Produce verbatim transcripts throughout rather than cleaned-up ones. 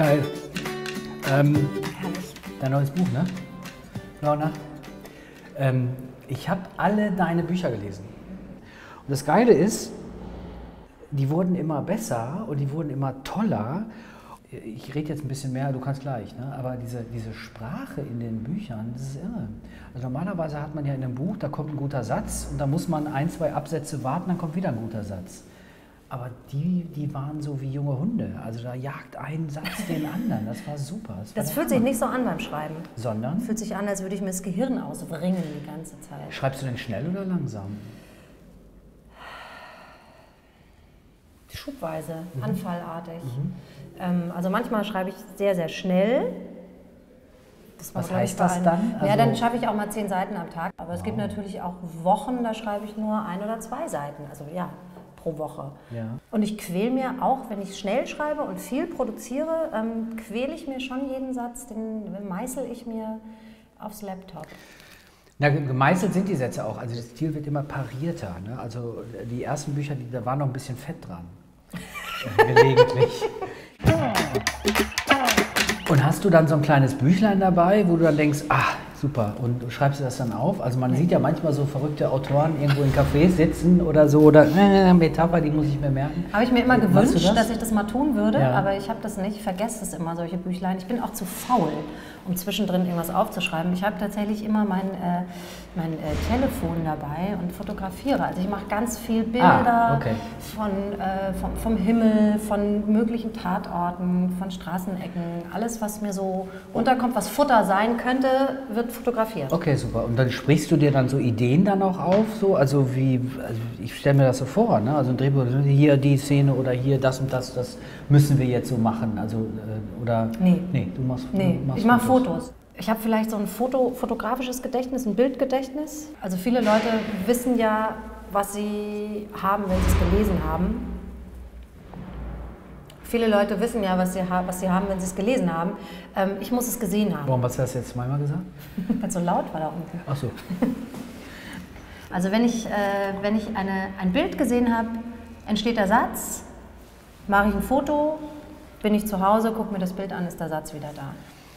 Geil. Ähm, Herrlich. Dein neues Buch, ne? Lorna? Ähm, ich habe alle deine Bücher gelesen. Und das Geile ist, die wurden immer besser und die wurden immer toller. Ich rede jetzt ein bisschen mehr, du kannst gleich, ne? Aber diese, diese Sprache in den Büchern, das ist irre. Also normalerweise hat man ja in einem Buch, da kommt ein guter Satz und da muss man ein, zwei Absätze warten, dann kommt wieder ein guter Satz. Aber die, die waren so wie junge Hunde. Also da jagt ein Satz den anderen. Das war super. Das, war Das fühlt sich nicht so an beim Schreiben. Sondern? Fühlt sich an, als würde ich mir das Gehirn auswringen die ganze Zeit. Schreibst du denn schnell oder langsam? Schubweise, Mhm. anfallartig. Mhm. Ähm, also manchmal schreibe ich sehr, sehr schnell. Das Was war, heißt ich, das ein, dann? Ja, Also, dann schaffe ich auch mal zehn Seiten am Tag. Aber es wow. gibt natürlich auch Wochen, da schreibe ich nur ein oder zwei Seiten. Also ja, pro Woche. Ja. Und ich quäle mir auch, wenn ich schnell schreibe und viel produziere, ähm, quäle ich mir schon jeden Satz, den meißel ich mir aufs Laptop. Na, gemeißelt sind die Sätze auch. Also das Stil wird immer parierter. Ne? Also die ersten Bücher, die, da war noch ein bisschen Fett dran. äh, gelegentlich. Und hast du dann so ein kleines Büchlein dabei, wo du dann denkst, ah, super, und schreibst du das dann auf? Also man sieht ja manchmal so verrückte Autoren irgendwo in Cafés sitzen oder so, oder äh, Metapher, die muss ich mir merken. Habe ich mir immer Machst du gewünscht, das? dass ich das mal tun würde, Ja. aber ich habe das nicht, ich vergesse es immer, solche Büchlein. Ich bin auch zu faul, um zwischendrin irgendwas aufzuschreiben. Ich habe tatsächlich immer mein, äh, mein äh, Telefon dabei und fotografiere. Also ich mache ganz viel Bilder Ah, okay. von, äh, vom, vom Himmel, von möglichen Tatorten, von Straßenecken. Alles, was mir so unterkommt, was Futter sein könnte, wird fotografiert. Okay, super. Und dann sprichst du dir dann so Ideen dann auch auf? So? Also wie, also ich stelle mir das so vor, ne? Also ein Drehbuch, hier die Szene oder hier das und das, das müssen wir jetzt so machen. Also, äh, oder, Nee. Nee, du machst, Nee, du machst ich mache Fotos. Ich habe vielleicht so ein Foto, fotografisches Gedächtnis, ein Bildgedächtnis. Also viele Leute wissen ja, was sie haben, wenn sie es gelesen haben. Viele Leute wissen ja, was sie, ha was sie haben, wenn sie es gelesen haben. Ähm, ich muss es gesehen haben. Warum hast du das jetzt zweimal gesagt? Weil es so laut war da unten. Ach so. Also wenn ich, äh, wenn ich eine, ein Bild gesehen habe, entsteht der Satz, mache ich ein Foto, bin ich zu Hause, gucke mir das Bild an, ist der Satz wieder da.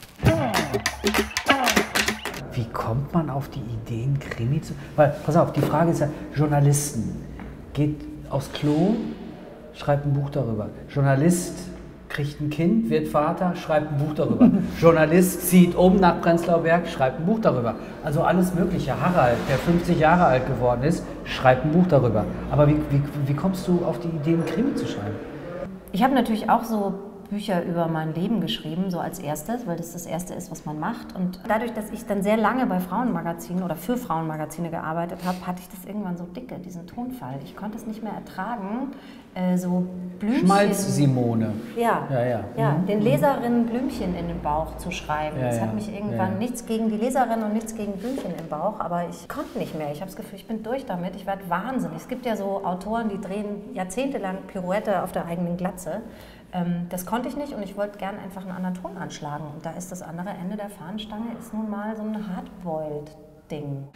Wie kommt man auf die Ideen, Krimi zu... Weil, pass auf, die Frage ist ja, Journalisten, geht aufs Klo, schreibt ein Buch darüber. Journalist kriegt ein Kind, wird Vater, schreibt ein Buch darüber. Journalist zieht um nach Prenzlauer Berg, schreibt ein Buch darüber. Also alles Mögliche. Harald, der fünfzig Jahre alt geworden ist, schreibt ein Buch darüber. Aber wie, wie, wie kommst du auf die Idee, einen Krimi zu schreiben? Ich habe natürlich auch so Bücher über mein Leben geschrieben, so als erstes, weil das das Erste ist, was man macht. Und dadurch, dass ich dann sehr lange bei Frauenmagazinen oder für Frauenmagazine gearbeitet habe, hatte ich das irgendwann so dicke, diesen Tonfall. Ich konnte es nicht mehr ertragen, äh, so Blümchen... Schmalz-Simone. Ja, Ja, ja. ja Mhm. den Leserinnen Blümchen in den Bauch zu schreiben. Ja, das ja. hat mich irgendwann, Ja, ja. nichts gegen die Leserinnen und nichts gegen Blümchen im Bauch, aber ich konnte nicht mehr. Ich habe das Gefühl, ich bin durch damit, ich werde wahnsinnig. Es gibt ja so Autoren, die drehen jahrzehntelang Pirouette auf der eigenen Glatze. Ähm, das konnte ich nicht und ich wollte gern einfach einen anderen Ton anschlagen. Und da ist das andere Ende der Fahnenstange ist nun mal so ein Hardboiled-Ding.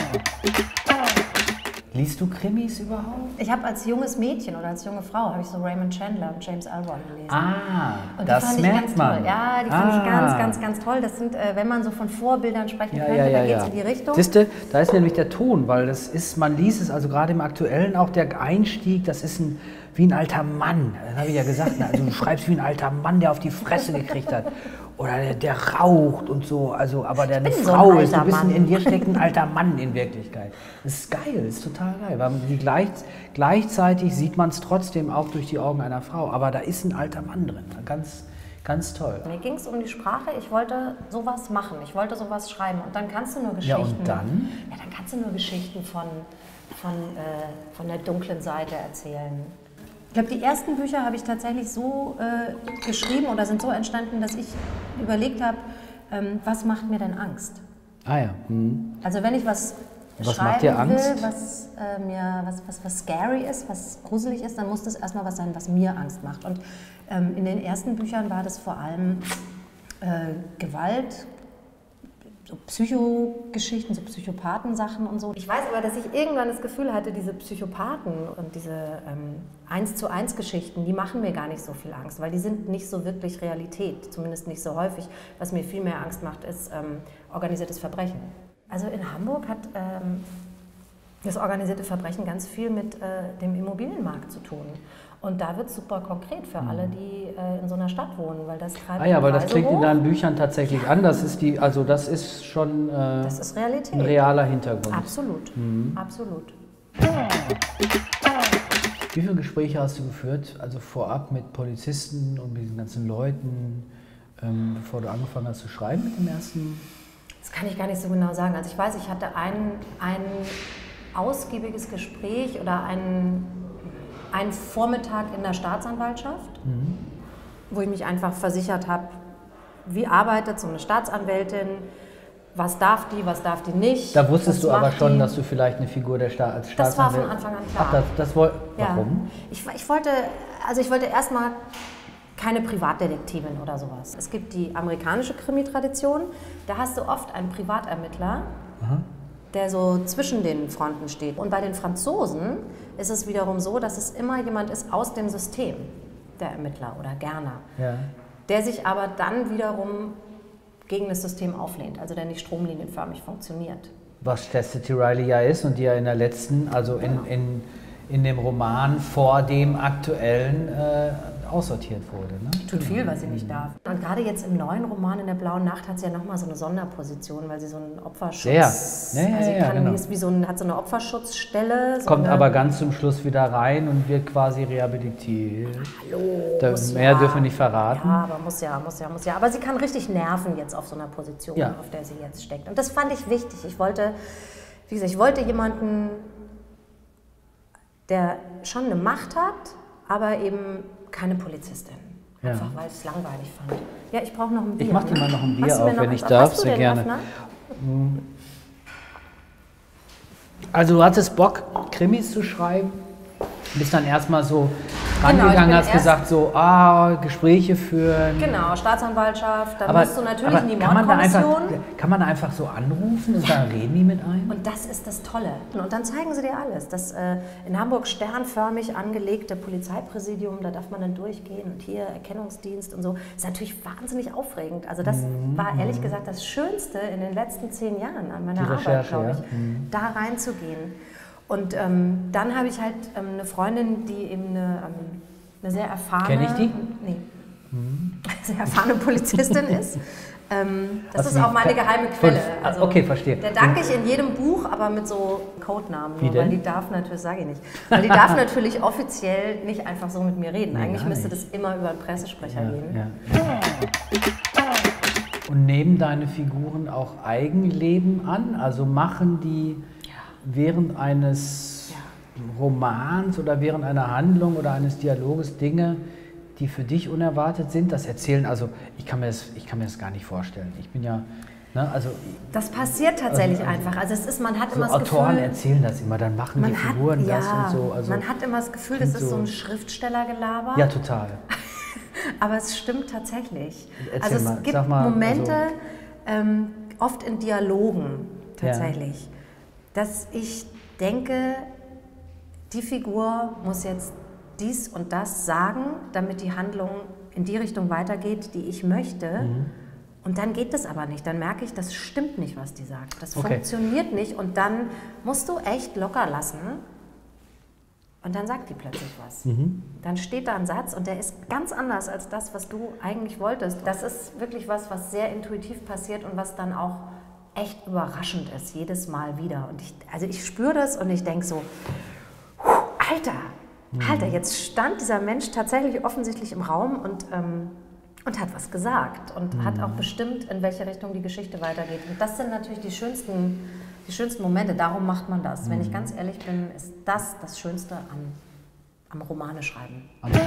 Liest du Krimis überhaupt? Ich habe als junges Mädchen oder als junge Frau habe ich so Raymond Chandler und James Albarn gelesen. Ah, Und die das fand ich merkt ganz man. toll. Ja, die fand ah. ich ganz, ganz, ganz toll. Das sind, äh, wenn man so von Vorbildern sprechen Ja, könnte, ja, ja, dann geht es ja. in die Richtung. Siehste, da ist nämlich der Ton, weil das ist, man liest es, also gerade im Aktuellen auch der Einstieg, das ist ein, wie ein alter Mann. Das habe ich ja gesagt. Also du schreibst wie ein alter Mann, der auf die Fresse gekriegt hat. Oder der, der raucht und so. Also, aber der eine bin so ein Frau ist, alter ein bisschen Mann. in dir steckt ein alter Mann in Wirklichkeit. Das ist geil, das ist total geil. Weil die gleich, gleichzeitig sieht man es trotzdem auch durch die Augen einer Frau. Aber da ist ein alter Mann drin. Ganz, ganz toll. Mir ging es um die Sprache. Ich wollte sowas machen. Ich wollte sowas schreiben. Und dann kannst du nur Geschichten. Ja, und dann? Ja, dann kannst du nur Geschichten von, von, äh, von der dunklen Seite erzählen. Ich glaube, die ersten Bücher habe ich tatsächlich so äh, geschrieben oder sind so entstanden, dass ich überlegt habe, ähm, was macht mir denn Angst? Ah ja. Mhm. Also wenn ich was, Was schreiben macht dir Angst? will, was, äh, mir, was, was, was scary ist, was gruselig ist, dann muss das erstmal was sein, was mir Angst macht. Und ähm, in den ersten Büchern war das vor allem äh, Gewalt, so Psychogeschichten, so Psychopathensachen und so. Ich weiß aber, dass ich irgendwann das Gefühl hatte, diese Psychopathen und diese ähm, eins zu eins Geschichten, die machen mir gar nicht so viel Angst, weil die sind nicht so wirklich Realität, zumindest nicht so häufig. Was mir viel mehr Angst macht, ist ähm, organisiertes Verbrechen. Also in Hamburg hat ähm, das organisierte Verbrechen ganz viel mit äh, dem Immobilienmarkt zu tun. Und da wird es super konkret für alle, die äh, in so einer Stadt wohnen, weil das treibt Ah ja, weil die das Preise klingt in hoch. deinen Büchern tatsächlich an. Das ist die, also das ist schon äh, Das ist Realität. ein realer Hintergrund. Absolut, Mhm. absolut. Wie viele Gespräche hast du geführt, also vorab mit Polizisten und mit den ganzen Leuten, ähm, bevor du angefangen hast zu schreiben mit dem ersten? Das kann ich gar nicht so genau sagen. Also ich weiß, ich hatte ein, ein ausgiebiges Gespräch oder einen, einen Vormittag in der Staatsanwaltschaft, mhm. wo ich mich einfach versichert habe, wie arbeitet so eine Staatsanwältin, was darf die, was darf die nicht. Da wusstest du aber schon, die. dass du vielleicht eine Figur der Sta als Das war Staatsanwältin... von Anfang an klar. Ach, das, das woll Ja. Warum? Ich, ich wollte, also ich wollte erstmal keine Privatdetektivin oder sowas. Es gibt die amerikanische Krimi-Tradition, da hast du oft einen Privatermittler, Aha. der so zwischen den Fronten steht. Und bei den Franzosen ist es wiederum so, dass es immer jemand ist aus dem System, der Ermittler oder Gerner, Ja. der sich aber dann wiederum gegen das System auflehnt, also der nicht stromlinienförmig funktioniert. Was Chastity Riley ja ist und die ja in der letzten, also in, in, in dem Roman vor dem aktuellen äh, aussortiert wurde. Ne? Tut viel, was sie nicht darf. Und gerade jetzt im neuen Roman in der Blauen Nacht hat sie ja nochmal so eine Sonderposition, weil sie so einen Opferschutz... Ja, ja, ja, also sie ja, kann, genau. ist wie so ein, hat so eine Opferschutzstelle. So Kommt eine, aber ganz zum Schluss wieder rein und wird quasi rehabilitiert. Hallo, Da, muss mehr ja, dürfen wir nicht verraten. Ja, aber muss ja, muss ja, muss ja. Aber sie kann richtig nerven jetzt auf so einer Position, Ja. auf der sie jetzt steckt. Und das fand ich wichtig. Ich wollte, wie gesagt, ich wollte jemanden, der schon eine Macht hat, aber eben keine Polizistin. Ja. Einfach, weil ich es langweilig fand. Ja, ich brauche noch ein Bier. Ich mach dir ne? mal noch ein Bier Hast du mir auf, noch wenn eins ich auf? darf, Hast du sehr den gerne. Öffner? Also du hattest Bock, Krimis zu schreiben, bist dann erstmal so Genau, rangegangen, ich bin hast erst- gesagt so, ah, Gespräche führen. Genau, Staatsanwaltschaft, dann Aber, musst du natürlich aber in die kann man da einfach, Mordkommission. kann man da einfach so anrufen und dann reden die mit einem? Und das ist das Tolle. Und dann zeigen sie dir alles. Das äh, in Hamburg sternförmig angelegte Polizeipräsidium, da darf man dann durchgehen und hier Erkennungsdienst und so. Das ist natürlich wahnsinnig aufregend. Also das Mhm. war ehrlich gesagt das Schönste in den letzten zehn Jahren an meiner Die Arbeit, Recherche, glaube ja. ich, da reinzugehen. Und ähm, dann habe ich halt ähm, eine Freundin, die eben eine, ähm, eine sehr erfahrene... Kenn ich die? Nee. Sehr erfahrene Polizistin ist. Ähm, das Hast ist du auch die- meine geheime Quelle. Ah, okay, verstehe. Der danke ich in jedem Buch, aber mit so Codenamen. Wie Nur, weil denn? die darf natürlich, sage ich nicht, weil die darf natürlich offiziell nicht einfach so mit mir reden. Nee, Eigentlich gar müsste nicht. das immer über einen Pressesprecher Ja, gehen. ja. Und nehmen deine Figuren auch Eigenleben an? Also machen die während eines Romans oder während einer Handlung oder eines Dialoges Dinge, die für dich unerwartet sind? Das erzählen, also ich kann mir das, ich kann mir das gar nicht vorstellen. Ich bin ja, ne, also Das passiert tatsächlich Also- also- einfach. Also es ist, man hat so immer das Autoren Gefühl, erzählen das immer, dann machen die man hat, Figuren das ja, und so. Also, man hat immer das Gefühl, klingt das ist so so- ein Schriftstellergelaber. ja, total. Aber es stimmt tatsächlich. Erzähl also es mal, gibt sag mal, Momente, also- ähm, oft in Dialogen tatsächlich, dass ich denke, die Figur muss jetzt dies und das sagen, damit die Handlung in die Richtung weitergeht, die ich möchte. Mhm. Und dann geht das aber nicht. Dann merke ich, das stimmt nicht, was die sagt. Das Okay. funktioniert nicht. Und dann musst du echt locker lassen. Und dann sagt die plötzlich was. Mhm. Dann steht da ein Satz und der ist ganz anders als das, was du eigentlich wolltest. Das ist wirklich was, was sehr intuitiv passiert und was dann auch echt überraschend ist, jedes Mal wieder. Und ich, also ich spüre das und ich denke so, Alter, Alter, jetzt stand dieser Mensch tatsächlich offensichtlich im Raum und, ähm, und hat was gesagt und Mhm. hat auch bestimmt, in welche Richtung die Geschichte weitergeht. Und das sind natürlich die schönsten, die schönsten Momente, darum macht man das. Wenn ich ganz ehrlich bin, ist das das Schönste am, am Romane schreiben.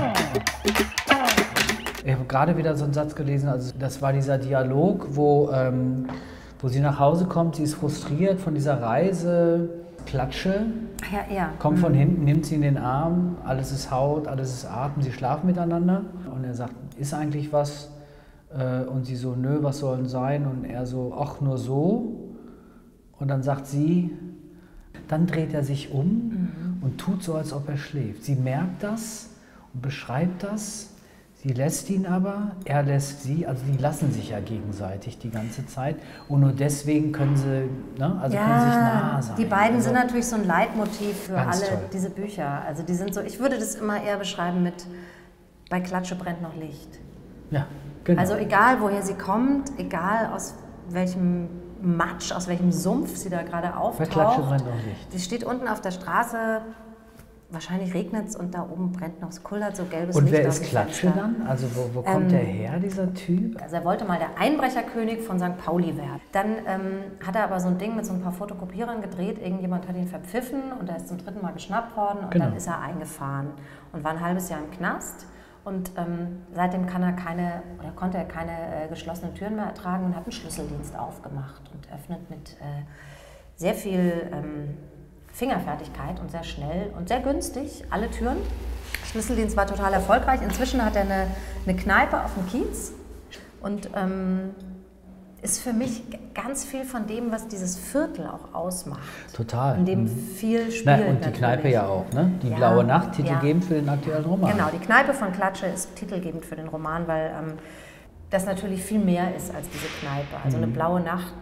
Ich habe gerade wieder so einen Satz gelesen, also das war dieser Dialog, wo, ähm, wo sie nach Hause kommt, sie ist frustriert von dieser Reise, Klatsche, Ja, ja. kommt von hinten, nimmt sie in den Arm, alles ist Haut, alles ist Atem, sie schlafen miteinander und er sagt, ist eigentlich was, Äh, und sie so, nö, was soll denn sein? Und er so, ach, nur so. Und dann sagt sie, dann dreht er sich um mhm. und tut so, als ob er schläft. Sie merkt das und beschreibt das. Sie lässt ihn aber, er lässt sie, also die lassen sich ja gegenseitig die ganze Zeit. Und nur deswegen können sie, ne, also ja, können sich nah sein. Die beiden also, sind natürlich so ein Leitmotiv für alle toll. diese Bücher. Also die sind so, ich würde das immer eher beschreiben mit, bei Klatsche brennt noch Licht. Ja, genau. Also egal, woher sie kommt, egal aus welchem Matsch, aus welchem Sumpf sie da gerade auftaucht. Bei Klatsche brennt noch Licht. Sie steht unten auf der Straße, wahrscheinlich regnet es und da oben brennt noch, es kullert so gelbes und Licht. Und wer aus ist dem Klatsche Fenster. dann? Also wo, wo kommt ähm, der her, dieser Typ? Also er wollte mal der Einbrecherkönig von Sankt Pauli werden. Dann ähm, hat er aber so ein Ding mit so ein paar Fotokopierern gedreht, irgendjemand hat ihn verpfiffen und er ist zum dritten Mal geschnappt worden und genau. Dann ist er eingefahren und war ein halbes Jahr im Knast. Und ähm, seitdem kann er keine, oder konnte er keine äh, geschlossenen Türen mehr ertragen und hat einen Schlüsseldienst aufgemacht und öffnet mit äh, sehr viel ähm, Fingerfertigkeit und sehr schnell und sehr günstig alle Türen. Der Schlüsseldienst war total erfolgreich. Inzwischen hat er eine, eine Kneipe auf dem Kiez und ähm, ist für mich ganz viel von dem, was dieses Viertel auch ausmacht. Total. In dem viel spielt. Na, und die natürlich. Kneipe ja auch, ne? Die ja, Blaue Nacht, titelgebend ja. für den aktuellen Roman. Genau, die Kneipe von Klatsche ist titelgebend für den Roman, weil ähm, das natürlich viel mehr ist als diese Kneipe. Also mhm. eine Blaue Nacht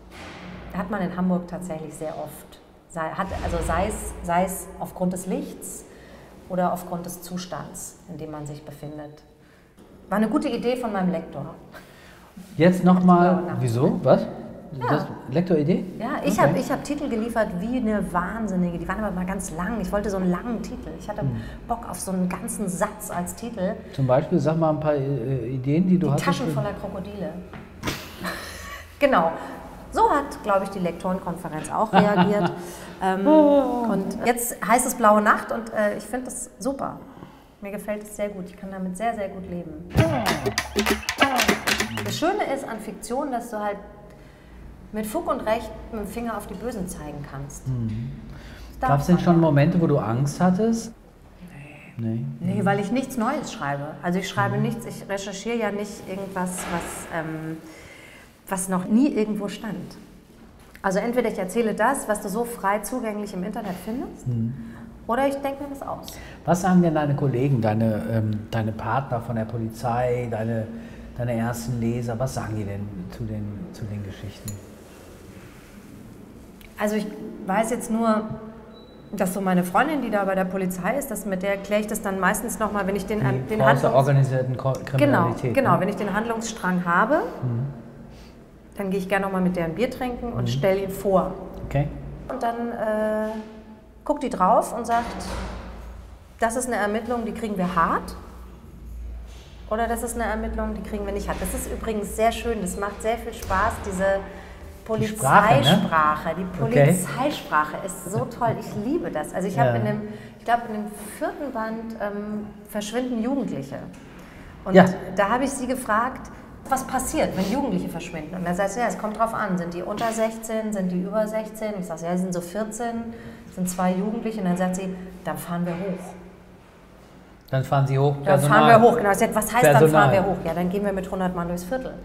hat man in Hamburg tatsächlich sehr oft. Sei, hat, also sei es, sei es aufgrund des Lichts oder aufgrund des Zustands, in dem man sich befindet. War eine gute Idee von meinem Lektor. Jetzt nochmal, wieso? Was? Ja. Das Lektoridee? Ja, ich okay. habe ich hab Titel geliefert wie eine Wahnsinnige. Die waren aber mal ganz lang. Ich wollte so einen langen Titel. Ich hatte hm. Bock auf so einen ganzen Satz als Titel. Zum Beispiel, sag mal ein paar äh, Ideen, die du hast. Die Taschen voller Krokodile. Genau. So hat, glaube ich, die Lektorenkonferenz auch reagiert. ähm, und jetzt heißt es Blaue Nacht und äh, ich finde das super. Mir gefällt es sehr gut. Ich kann damit sehr, sehr gut leben. Das Schöne ist an Fiktion, dass du halt mit Fug und Recht mit dem Finger auf die Bösen zeigen kannst. Mhm. Gab es denn schon Momente, wo du Angst hattest? Nee. Nee. Nee, weil ich nichts Neues schreibe. Also ich schreibe mhm. nichts, ich recherchiere ja nicht irgendwas, was, ähm, was noch nie irgendwo stand. Also entweder ich erzähle das, was du so frei zugänglich im Internet findest, mhm. oder ich denke mir das aus. Was sagen denn deine Kollegen, deine, ähm, deine Partner von der Polizei, deine, deine ersten Leser, was sagen die denn zu den, zu den Geschichten? Also ich weiß jetzt nur, dass so meine Freundin, die da bei der Polizei ist, dass mit der erkläre ich das dann meistens nochmal, wenn ich den, die den Frau Handlungs- zur organisierten Kriminalität. Genau, genau ne? wenn ich den Handlungsstrang habe, mhm. dann gehe ich gerne nochmal mit der ein Bier trinken und mhm. stelle ihn vor. Okay. Und dann äh, guckt die drauf und sagt, das ist eine Ermittlung, die kriegen wir hart. Oder das ist eine Ermittlung, die kriegen wir nicht hart. Das ist übrigens sehr schön, das macht sehr viel Spaß, diese Polizeisprache. Die, Sprache, ne? Die Polizeisprache okay. ist so toll, ich liebe das. Also ich habe ja. in dem, ich glaube in dem vierten Band ähm, verschwinden Jugendliche. Und ja. da habe ich sie gefragt, was passiert, wenn Jugendliche verschwinden? Und dann sagt sie, ja, es kommt drauf an, sind die unter sechzehn, sind die über sechzehn? Ich sage, ja, die sind so vierzehn, sind zwei Jugendliche. Und dann sagt sie, dann fahren wir hoch. Dann fahren sie hoch, Dann Personal. fahren wir hoch, genau. Ich sage, was heißt, Personal. Dann fahren wir hoch? Ja, dann gehen wir mit hundert Mann durchs Viertel.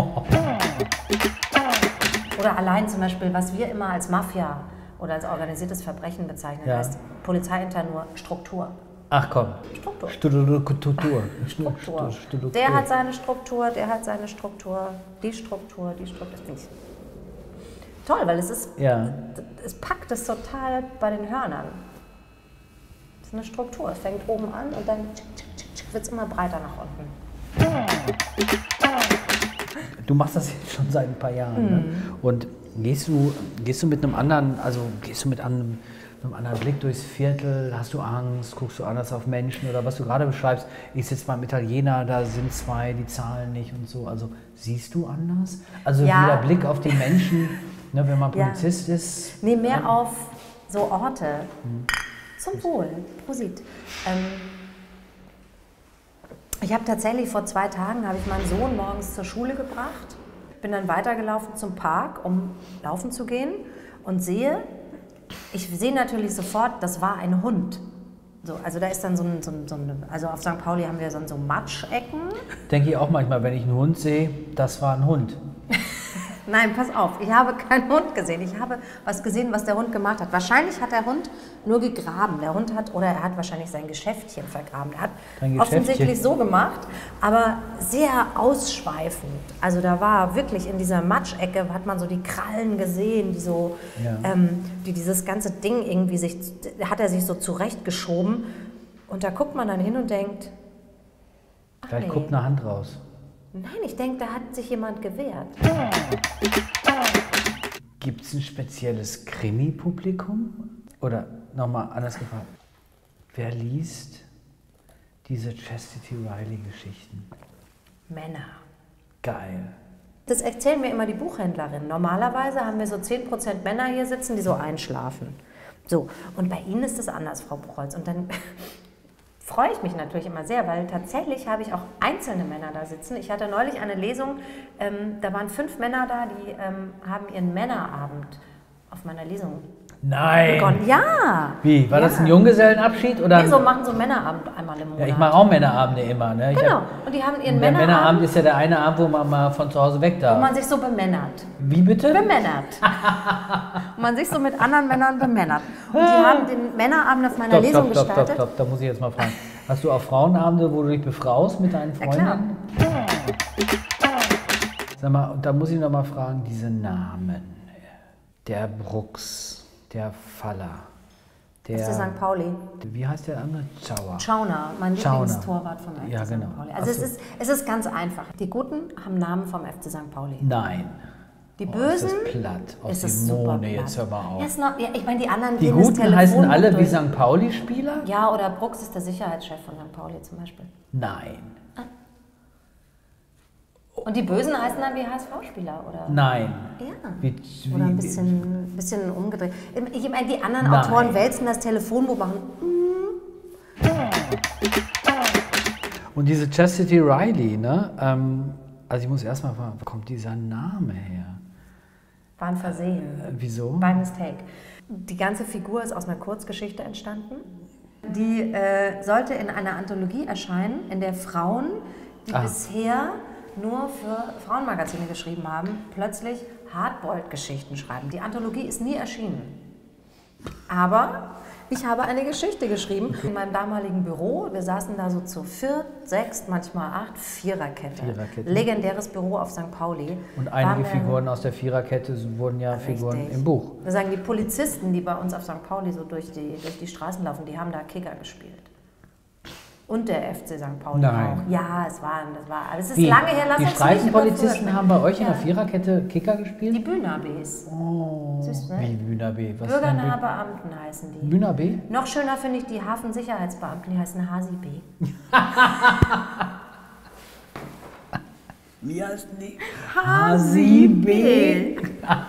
Oder allein zum Beispiel, was wir immer als Mafia oder als organisiertes Verbrechen bezeichnen, ja. heißt polizeiintern nur Struktur. Ach komm. Struktur. Struktur. Struktur. Struktur. Der hat seine Struktur, der hat seine Struktur, die Struktur, die Struktur. Das finde ich toll, weil es ist, ja. es packt es total bei den Hörnern. Es ist eine Struktur. Es fängt oben an und dann wird es immer breiter nach unten. Du machst das jetzt schon seit ein paar Jahren. Mhm. Ne? Und gehst du, gehst du mit einem anderen, also gehst du mit einem, einem anderen Blick durchs Viertel? Hast du Angst? Guckst du anders auf Menschen? Oder was du gerade beschreibst, ich sitze beim Italiener, da sind zwei, die zahlen nicht und so. Also siehst du anders? Also ja. wieder Blick auf die Menschen, ne, wenn man Polizist ja. ist? Nee, mehr ja. auf so Orte. Mhm. Zum Wohl. Prosit. Ähm, Ich habe tatsächlich vor zwei Tagen, habe ich meinen Sohn morgens zur Schule gebracht, bin dann weitergelaufen zum Park, um laufen zu gehen und sehe, ich sehe natürlich sofort, das war ein Hund. So, also da ist dann so ein, so ein, so ein, also auf Sankt Pauli haben wir dann so Matschecken. Denke ich auch manchmal, wenn ich einen Hund sehe, das war ein Hund. Nein, pass auf, ich habe keinen Hund gesehen. Ich habe was gesehen, was der Hund gemacht hat. Wahrscheinlich hat der Hund nur gegraben. Der Hund hat, oder er hat wahrscheinlich sein Geschäftchen vergraben. Er hat offensichtlich so gemacht, aber sehr ausschweifend. Also da war wirklich in dieser Matschecke, hat man so die Krallen gesehen, die so, ja. ähm, die dieses ganze Ding irgendwie sich, hat er sich so zurechtgeschoben. Und da guckt man dann hin und denkt, ach Vielleicht nee. guckt eine Hand raus. Nein, ich denke, da hat sich jemand gewehrt. Gibt es ein spezielles Krimi-Publikum? Oder nochmal anders gefragt, wer liest diese Chastity Riley-Geschichten? Männer. Geil. Das erzählen mir immer die Buchhändlerinnen. Normalerweise haben wir so zehn Prozent Männer hier sitzen, die so einschlafen. So, und bei Ihnen ist es anders, Frau Buchholz. Und dann freue ich mich natürlich immer sehr, weil tatsächlich habe ich auch einzelne Männer da sitzen. Ich hatte neulich eine Lesung, ähm, da waren fünf Männer da, die ähm, haben ihren Männerabend auf meiner Lesung Nein! begonnen. Ja! Wie? War ja. das ein Junggesellenabschid? Oder? Nee, so machen so Männerabend einmal im Monat. Ja, ich mache auch Männerabende immer. Ne? Ich genau, hab, und die haben ihren der Männerabend. Männerabend ist ja der eine Abend, wo man mal von zu Hause weg darf. Wo man sich so bemännert. Wie bitte? Bemännert. Und man sich so mit anderen Männern bemännert. Und die haben den Männerabend auf meiner Stopp, Lesung stopp, stopp, gestartet. stopp, stopp, da muss ich jetzt mal fragen. Hast du auch Frauenabende, wo du dich befraust mit deinen Freundinnen? Ja, klar. Sag mal, und da muss ich noch mal fragen, diese Namen. Der Brooks, der Faller, der... F C Sankt Pauli. Wie heißt der andere? Schauer. Schauner, mein Schauner. Lieblingstorwart vom F C Ja, Sankt genau. Pauli. Also es Ach so. ist, es ist ganz einfach. Die Guten haben Namen vom F C Sankt Pauli. Nein. Die Oh, Bösen ist das platt. Aus ist es super Simone, platt. jetzt hör mal auf. Ja, ist noch, ja, ich meine, die anderen Die gehen das Guten Telefonbuch heißen alle wie durch. Sankt Pauli-Spieler? Ja, oder Brooks ist der Sicherheitschef von Sankt Pauli zum Beispiel. Nein. Und die Bösen heißen dann wie H S V-Spieler, oder? Nein. Ja. Wie, wie, Oder ein bisschen, bisschen umgedreht. Ich meine, die anderen Nein. Autoren wälzen das Telefonbuch, machen. Und diese Chastity Riley, ne? Ähm, also ich muss erstmal fragen, wo kommt dieser Name her? War ein Versehen. Äh, wieso? By mistake. Die ganze Figur ist aus einer Kurzgeschichte entstanden. Die äh, sollte in einer Anthologie erscheinen, in der Frauen, die Ah. bisher nur für Frauenmagazine geschrieben haben, plötzlich Hardboiled-Geschichten schreiben. Die Anthologie ist nie erschienen. Aber ich habe eine Geschichte geschrieben in meinem damaligen Büro. Wir saßen da so zu viert, sechs, manchmal acht, Viererkette. Viererkette. Legendäres Büro auf Sankt Pauli. Und einige Waren wir- Figuren aus der Viererkette wurden ja Figuren Richtig. im Buch. Wir sagen, die Polizisten, die bei uns auf Sankt Pauli so durch die, durch die Straßen laufen, die haben da Kicker gespielt. Und der F C Sankt Pauli Nein. auch. Ja, es war, das war, aber es ist Wie? lange her, lass Die uns nicht Streifenpolizisten überführen. haben bei euch in Ja. der Viererkette Kicker gespielt? Die Bühner Bs. Oh, Süß, ne? wie Bühner B. Was Bürgernahe denn Beamten heißen die. Bühner B? Noch schöner finde ich die Hafensicherheitsbeamten, die heißen Hasi B. Wie heißen die? Hasi B.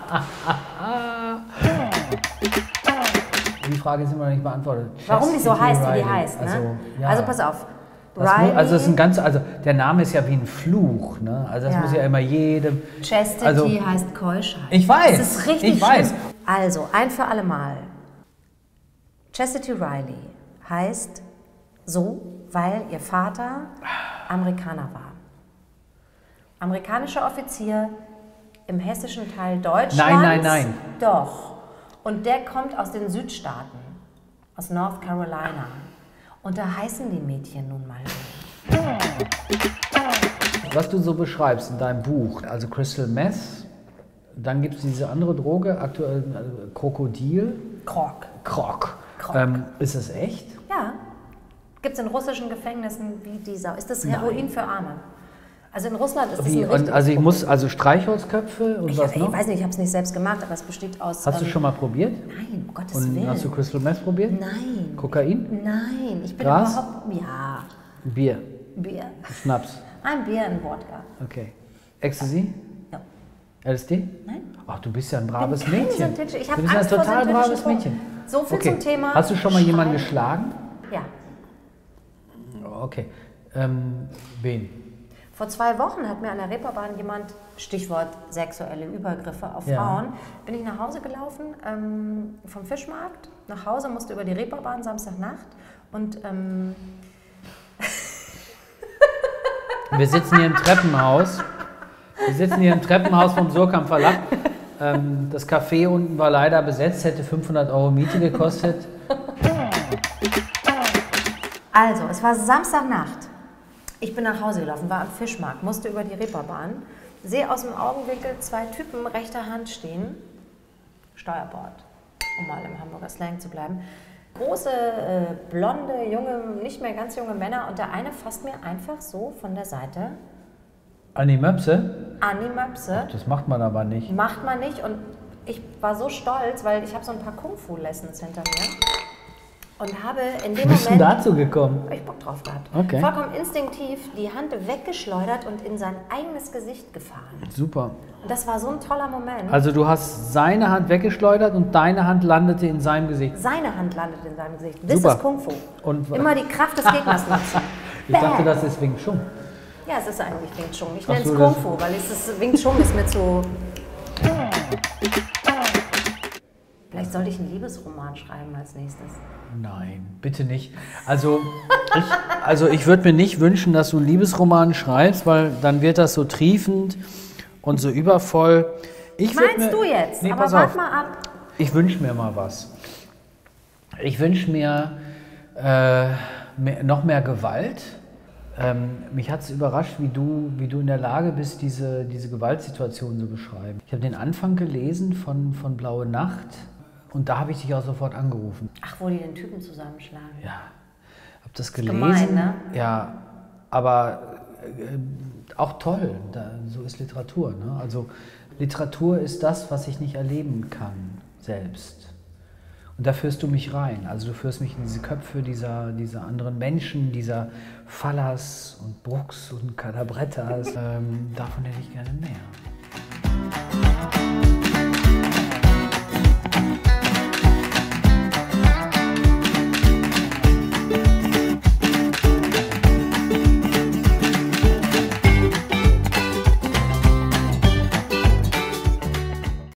Die Frage ist immer noch nicht beantwortet. Warum die so Chastity heißt, wie die Riley. heißt, ne? Also, ja. Also pass auf. Das mu- Riley, also es ist ein ganz, also der Name ist ja wie ein Fluch, ne? Also das Ja. muss ja immer jedem. Chastity also, heißt Keuschheit. Ich weiß, Das ist richtig ich weiß. schlimm. Also, ein für alle Mal. Chastity Riley heißt so, weil ihr Vater Amerikaner war. Amerikanischer Offizier im hessischen Teil Deutschlands. Nein, nein, nein. Doch. Und der kommt aus den Südstaaten, aus North Carolina. Und da heißen die Mädchen nun mal so. Was du so beschreibst in deinem Buch, also Crystal Meth, dann gibt es diese andere Droge, aktuell äh, Krokodil. Krog. Krog. Krog. Ähm, ist das echt? Ja. Gibt es in russischen Gefängnissen wie dieser. Ist das Nein. Heroin für Arme? Also in Russland ist das Wie? ein Und richtiges also ich Problem. muss, also Streichholzköpfe und Ich, was ich noch? weiß nicht, ich habe es nicht selbst gemacht, aber es besteht aus... Hast du ähm, schon mal probiert? Nein, um Gottes Und Willen. hast du Crystal Meth probiert? Nein. Kokain? Nein, ich bin Gras? überhaupt... Ja, Bier? Bier. Schnaps? Ein Bier in Wodka. Okay. Ecstasy? Ja. L S D? Nein. Ach, du bist ja ein braves Keine Mädchen. synthetische- Ich habe du bist Angst ein vor total synthetischen braves Drogen. Mädchen. So viel Okay. zum Thema Hast du schon mal jemanden Schreiben. geschlagen? Ja. Okay. Ähm, wen? Vor zwei Wochen hat mir an der Reeperbahn jemand, Stichwort sexuelle Übergriffe auf Ja. Frauen, bin ich nach Hause gelaufen ähm, vom Fischmarkt, nach Hause, musste über die Reeperbahn Samstagnacht Und ähm, wir sitzen hier im Treppenhaus. Wir sitzen hier im Treppenhaus vom Surkamp Verlag. Ähm, das Café unten war leider besetzt, hätte fünfhundert Euro Miete gekostet. Also, es war Samstagnacht. Ich bin nach Hause gelaufen, war am Fischmarkt, musste über die Reeperbahn, sehe aus dem Augenwinkel zwei Typen rechter Hand stehen. Steuerbord, um mal im Hamburger Slang zu bleiben. Große, äh, blonde, junge, nicht mehr ganz junge Männer und der eine fasst mir einfach so von der Seite An die Möpse? an die Möpse. Das macht man aber nicht. Macht man nicht und ich war so stolz, weil ich habe so ein paar Kung-Fu-Lessons hinter mir und habe in dem Wie bist du Moment, dazu gekommen? hab ich Bock drauf gehabt, Okay. vollkommen instinktiv die Hand weggeschleudert und in sein eigenes Gesicht gefahren. Super. Und das war so ein toller Moment. Also du hast seine Hand weggeschleudert und deine Hand landete in seinem Gesicht. Seine Hand landet in seinem Gesicht. Das Super. ist Kung-Fu. Und- Immer die Kraft des Gegners nutzen. Ich dachte, das ist Wing Chun. Ja, es ist eigentlich Wing Chun. Ich Ach nenne es so, das- Kung-Fu, weil es ist, Wing Chun ist mir zu... Vielleicht sollte ich einen Liebesroman schreiben als nächstes. Nein, bitte nicht. Also ich, also ich würde mir nicht wünschen, dass du einen Liebesroman schreibst, weil dann wird das so triefend und so übervoll. Ich würd Meinst mir, du jetzt? Nee, Aber pass wart auf. mal ab. Ich wünsche mir mal was. Ich wünsche mir äh, mehr, noch mehr Gewalt. Ähm, mich hat es überrascht, wie du, wie du in der Lage bist, diese, diese Gewaltsituation zu beschreiben. Ich habe den Anfang gelesen von, von Blaue Nacht und da habe ich dich auch sofort angerufen. Ach, wo die den Typen zusammenschlagen. Ja, habe das gelesen. gemein, ne? Ja, aber äh, auch toll. Da, so ist Literatur. Ne? Also Literatur ist das, was ich nicht erleben kann selbst. Und da führst du mich rein. Also du führst mich in diese Köpfe dieser, dieser anderen Menschen, dieser Fallas und Brooks und Calabrettas. ähm, davon hätte ich gerne mehr.